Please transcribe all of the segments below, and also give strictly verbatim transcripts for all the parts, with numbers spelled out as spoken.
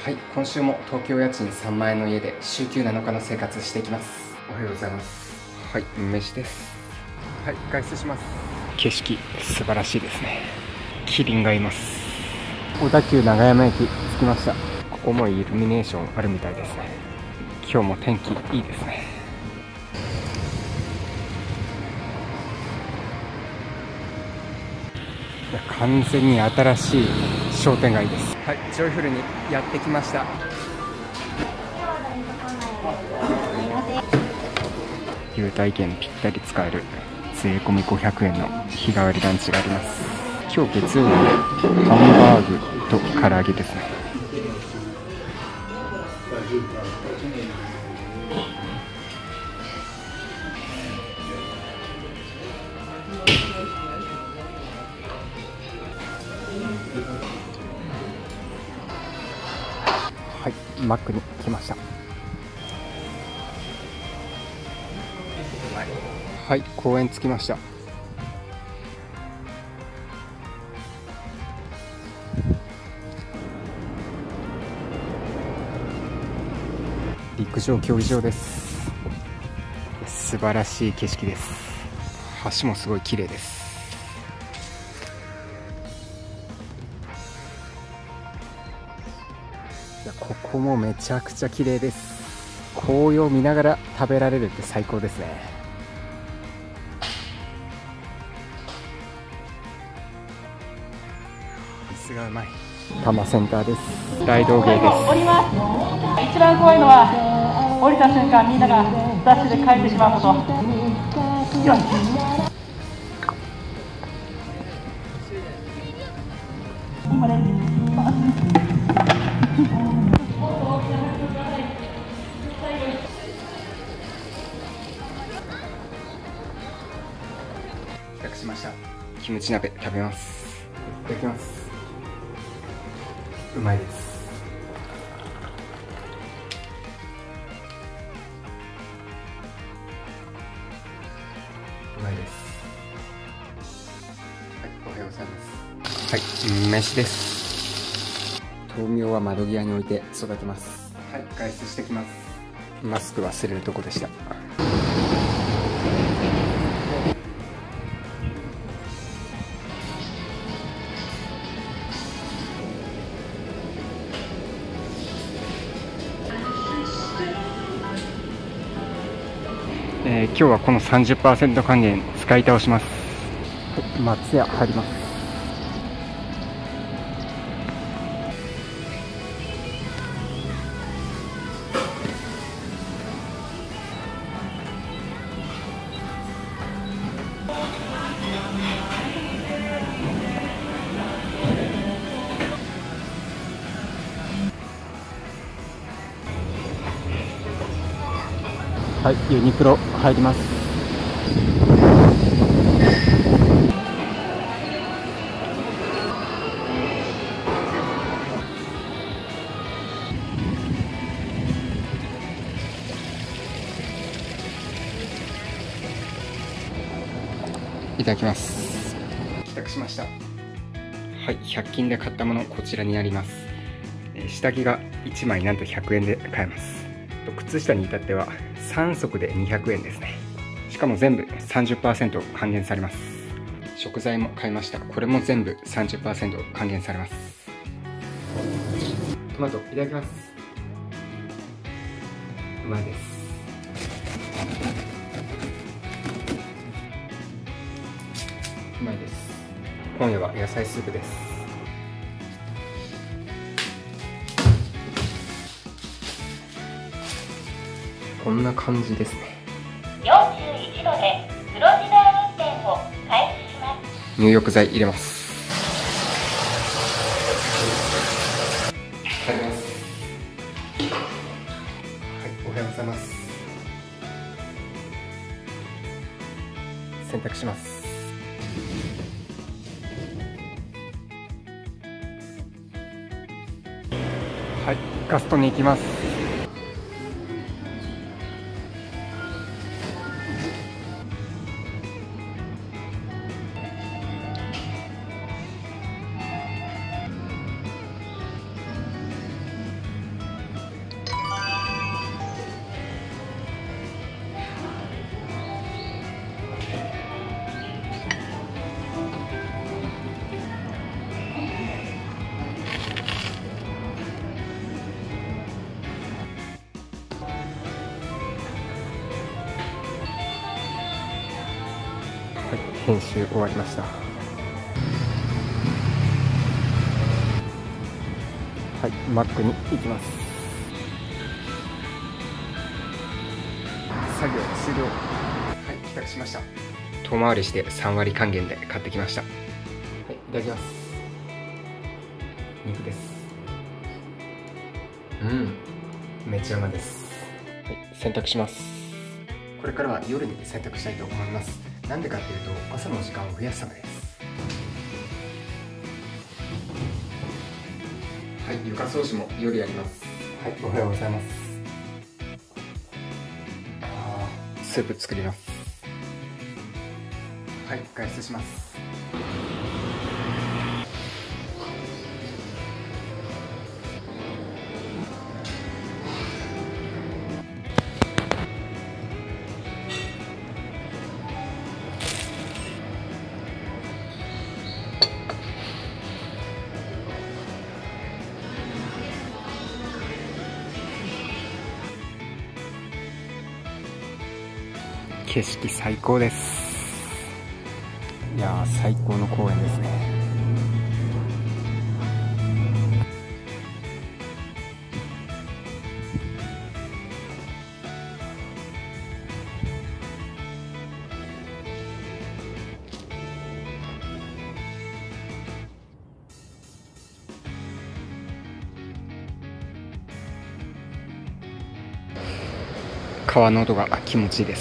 はい、今週も東京家賃さんまん円の家で週休なのかの生活していきます。おはようございます。はい、飯です。はい、外出します。景色素晴らしいですね。キリンがいます。小田急長山駅着きました。ここもイルミネーションあるみたいですね。今日も天気いいですね。いや、完全に新しい商店街です。はい、ジョイフルにやってきました。優待券ぴったり使える税込みごひゃくえんの日替わりランチがあります。今日月曜日でハンバーグと唐揚げですね。はい、マックに来ました。はい、公園着きました。陸上競技場です。素晴らしい景色です。橋もすごい綺麗です。いや、ここもめちゃくちゃ綺麗です。紅葉を見ながら食べられるって最高ですね。椅子がうまい。多摩センターです。大道芸です。降ります。一番怖いのは降りた瞬間みんながダッシュで帰ってしまうこと。よし。今ね。帰宅しました。キムチ鍋食べます。いただきます。うまいです。うまいです。はい、おはようございます。はい、飯です。豆苗は窓際に置いて育てます。はい、外出してきます。マスク忘れるとこでした。えー、今日はこの さんじゅっパーセント 還元使い倒します。はい、松屋入ります。はい、ユニクロ入ります。いただきます。帰宅しました。はい、ひゃく均で買ったものこちらになります。下着がいちまいなんとひゃくえんで買えます。靴下に至ってはさん足でにひゃくえんですね。しかも全部 さんじゅっパーセント 還元されます。食材も買いました。これも全部 さんじゅっパーセント 還元されます。トマトいただきます。うまいです。うまいです。今夜は野菜スープです。こんな感じですね。 よんじゅういちどでプロジダー運転を開始します。 入浴剤入れます。入ります。はい、おはようございます。洗濯します。はい、ガストに行きます。 編集終わりました。はい、マックに行きます。作業終了。はい、帰宅しました。遠回りしてさんわり還元で買ってきました。はい、いただきます。肉です。うん、めっちゃうまです。はい、洗濯します。これからは夜に洗濯したいと思います。なんでかっていうと、朝の時間を増やすためです。はい、床掃除も夜やります。はい、おはようございます。あー、スープ作ります。はい、外出します。景色最高です。いやー、最高の公園ですね。川の音が気持ちいいです。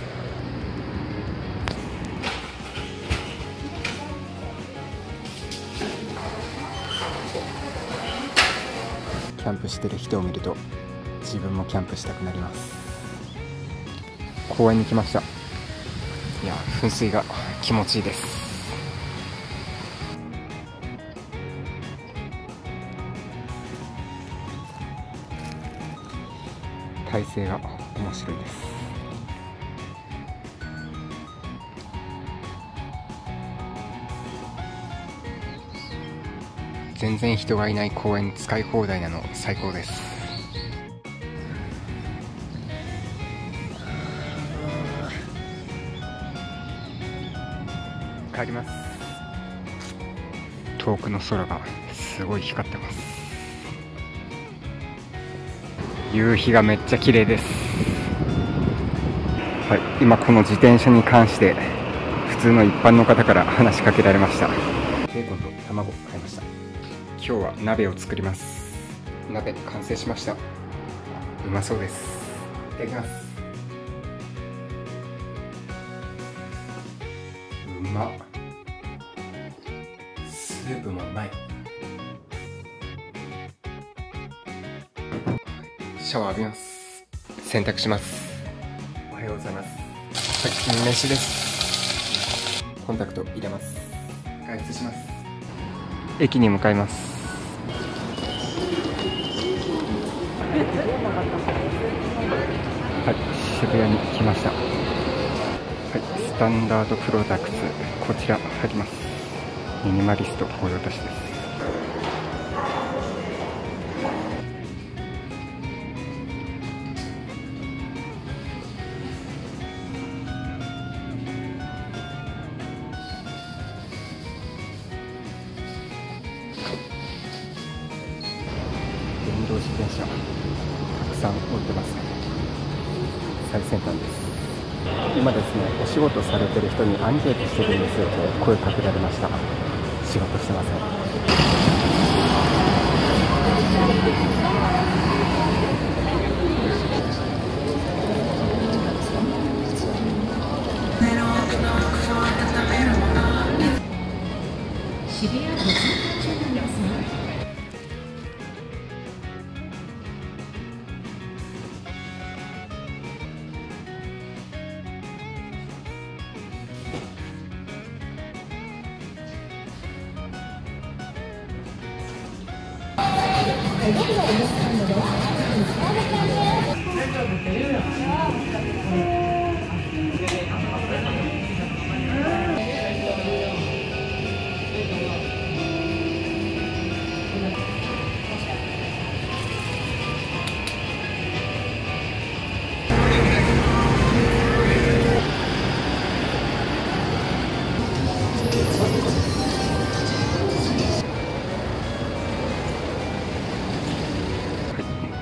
キャンプしてる人を見ると自分もキャンプしたくなります。公園に来ました。いや、噴水が気持ちいいです。体勢が面白いです。全然人がいない公園使い放題なの最高です。帰ります。遠くの空がすごい光ってます。夕日がめっちゃ綺麗です。はい、今この自転車に関して普通の一般の方から話しかけられました。ベーコンと卵買いました。今日は鍋を作ります。鍋完成しました。うまそうです。いただきます。うまっ。スープもうまい。シャワー浴びます。洗濯します。おはようございます。はい、飯です。コンタクト入れます。外出します。駅に向かいます。はい、渋谷に来ました。はい、スタンダードプロダクツ、こちら入ります。ミニマリスト御用達です。電動自転車たくさん置いてますね。最先端です。今ですね、お仕事されてる人にアンケートしてるんですよと声かけられました。仕事してません。渋谷ご通過中なんですね。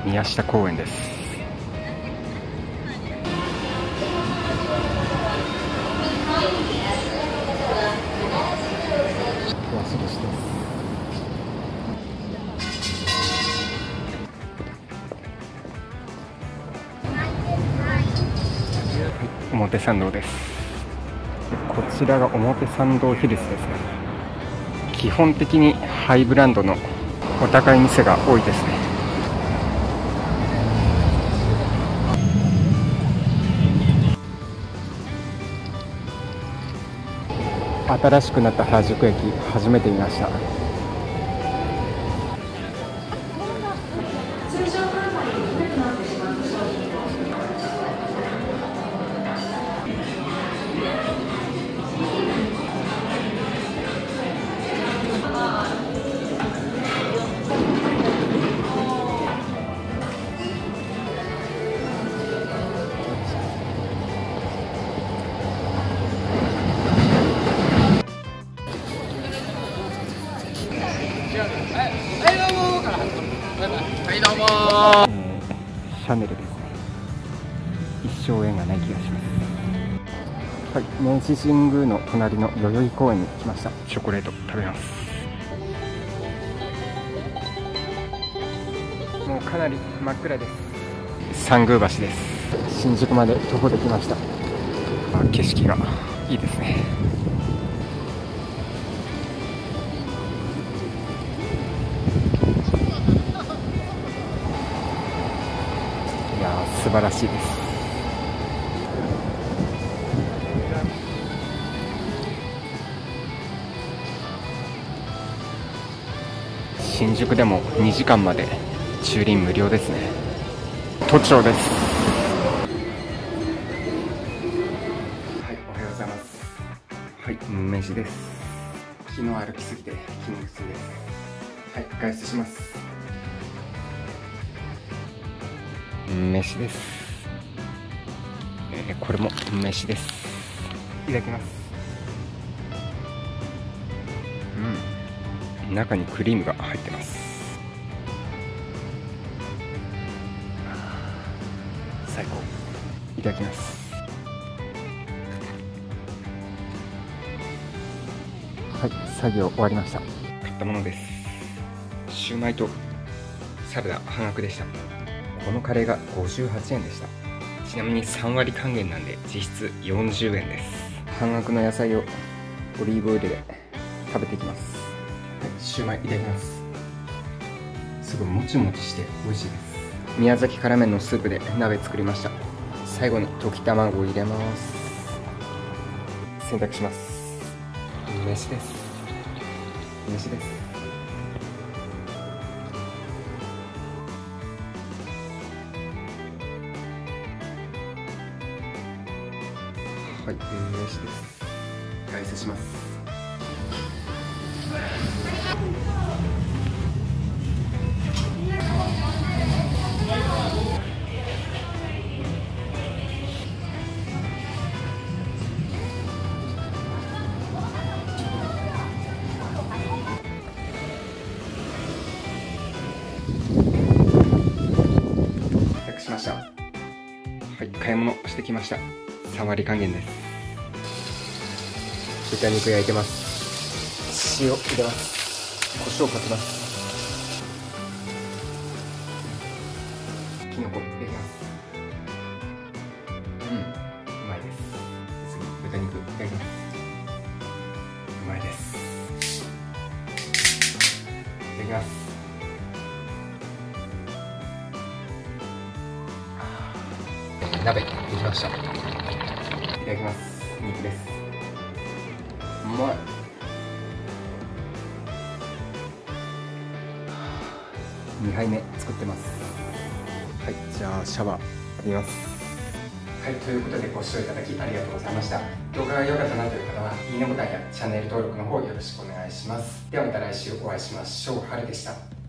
宮下公園です。鷲年です。表参道です。こちらが表参道ヒルズですね。基本的にハイブランドのお高い店が多いですね。新しくなった原宿駅、初めて見ました。 はいどうもー、えー、シャネルですね。一生縁がない気がします。はい、明治神宮の隣の代々木公園に来ました。チョコレート食べます。もうかなり真っ暗です。参宮橋です。新宿まで徒歩できました。あ、景色がいいですね。素晴らしいです。新宿でもにじかんまで駐輪無料ですね。都庁です。はい、おはようございます。はい、飯です。昨日歩きすぎて筋肉痛です。はい、外出します。飯です。えー、これも飯です。いただきます。うん、中にクリームが入ってます。最高。いただきます。はい、作業終わりました。買ったものです。シューマイとサラダ半額でした。このカレーがごじゅうはちえんでした。ちなみにさんわり還元なんで実質よんじゅうえんです。半額の野菜をオリーブオイルで食べていきます。はい、シューマイいただきます。すごいもちもちして美味しいです。宮崎辛麺のスープで鍋作りました。最後に溶き卵を入れます。洗濯します。飯です。飯です。はい、飯です。外出します。帰宅しました。はい、買い物してきました。さんわり還元です。豚肉焼いてます。塩入れます。胡椒かけます。きのこ入れます。うん、うまいです。次、豚肉いただきます。うまいです。いただきます。鍋できました。いただきます。肉です。うまい。にはいめ作ってます。はい、じゃあシャワー浴びます。はい、ということでご視聴いただきありがとうございました。動画が良かったなという方はいいねボタンやチャンネル登録の方よろしくお願いします。ではまた来週お会いしましょう。はるでした。